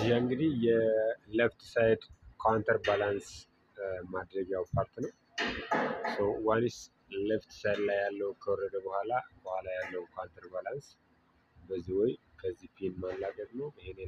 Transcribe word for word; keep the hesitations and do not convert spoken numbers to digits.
ይህ እንግዲህ የሌፍት ሳይድ ካውንተር ባላንስ ማድረጊያው ፓርት ነው። ሶ ዋንስ ሌፍት ሳይድ ላይ ያለው ከወረደ በኋላ በኋላ ያለው ካውንተር ባላንስ በዚህ ወይ ከዚህ ፒን ማላቀቅ ነው። ይሄ